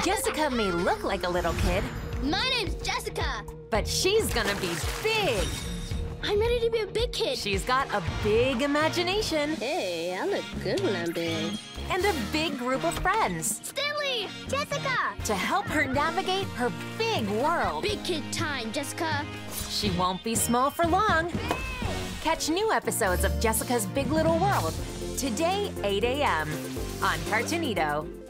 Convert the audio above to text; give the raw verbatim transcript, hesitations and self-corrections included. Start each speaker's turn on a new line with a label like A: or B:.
A: Jessica may look like a little kid.
B: My name's Jessica.
A: But she's gonna be big.
B: I'm ready to be a big kid.
A: She's got a big imagination.
B: Hey, I look good when I'm big.
A: And a big group of friends.
B: Stanley! Jessica!
A: To help her navigate her big world.
B: Big kid time, Jessica.
A: She won't be small for long. Catch new episodes of Jessica's Big Little World today, eight A M on Cartoonito.